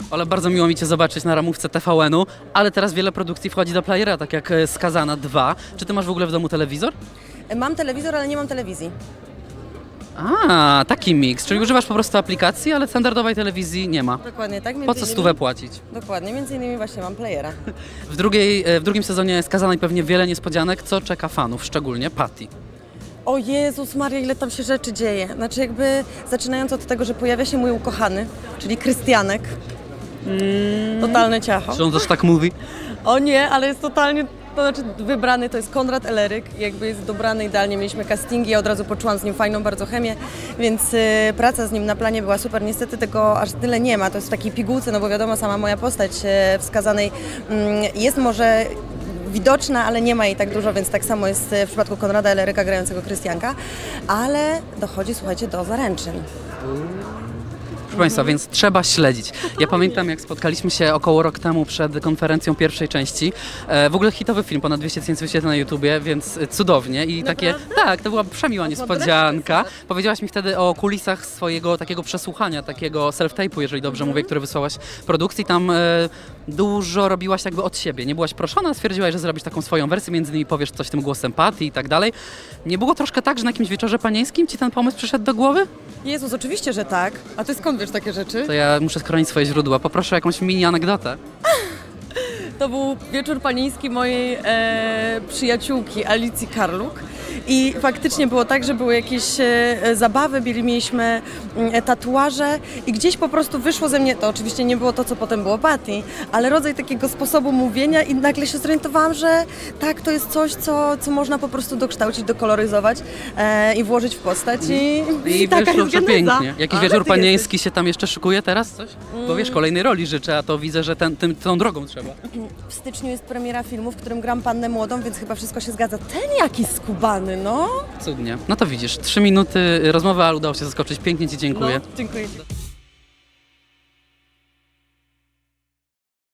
Ola, bardzo miło mi Cię zobaczyć na ramówce TVN-u, ale teraz wiele produkcji wchodzi do playera, tak jak Skazana 2. Czy Ty masz w ogóle w domu telewizor? Mam telewizor, ale nie mam telewizji. A, taki miks, czyli używasz po prostu aplikacji, ale standardowej telewizji nie ma. Dokładnie tak. Po co stówę płacić? Dokładnie, między innymi właśnie mam playera. W drugim sezonie Skazanej pewnie wiele niespodzianek. Co czeka fanów, szczególnie Patty? O Jezus Maria, ile tam się rzeczy dzieje. Znaczy jakby zaczynając od tego, że pojawia się mój ukochany, czyli Krystianek. Totalne ciacho. Czy on też tak mówi? O nie, ale jest totalnie, to znaczy wybrany to jest Konrad Eleryk, jakby jest dobrany idealnie, mieliśmy castingi, ja od razu poczułam z nim fajną bardzo chemię, więc praca z nim na planie była super, niestety tego aż tyle nie ma, to jest w takiej pigułce, no bo wiadomo, sama moja postać w Skazanej jest może widoczna, ale nie ma jej tak dużo, więc tak samo jest w przypadku Konrada Eleryka grającego Krystianka, ale dochodzi, słuchajcie, do zaręczyn. Proszę Państwa, więc trzeba śledzić. Ja pamiętam, jak spotkaliśmy się około rok temu przed konferencją pierwszej części. W ogóle hitowy film, ponad 200 tysięcy wyświetleń na YouTubie, więc cudownie. I takie, tak, to była przemiła niespodzianka. Powiedziałaś mi wtedy o kulisach swojego takiego przesłuchania, takiego self-tape'u, jeżeli dobrze mówię, który wysłałaś produkcji. Tam dużo robiłaś jakby od siebie. Nie byłaś proszona, stwierdziłaś, że zrobisz taką swoją wersję, między innymi powiesz coś tym głosem Patty i tak dalej. Nie było troszkę tak, że na jakimś wieczorze panieńskim Ci ten pomysł przyszedł do głowy? Jezus, oczywiście, że tak. A Ty skąd wiesz takie rzeczy? To ja muszę schronić swoje źródła. Poproszę o jakąś mini anegdotę. To był wieczór panieński mojej przyjaciółki Alicji Karluk i faktycznie było tak, że były jakieś zabawy, mieliśmy tatuaże i gdzieś po prostu wyszło ze mnie, to oczywiście nie było to, co potem było Patty, ale rodzaj takiego sposobu mówienia i nagle się zorientowałam, że tak, to jest coś, co można po prostu dokształcić, dokoloryzować i włożyć w postać i taka wyszło jest geneza. przepięknie. Jakiś Ale wieczór ty panieński się tam jeszcze szykuje teraz coś? Bo wiesz, kolejnej roli życzę, a to widzę, że tą drogą trzeba. W styczniu jest premiera filmu, w którym gram pannę młodą, więc chyba wszystko się zgadza. Ten jaki skubany, no! Cudnie. No to widzisz, 3 minuty rozmowy, ale udało się zaskoczyć. Pięknie Ci dziękuję. No, dziękuję.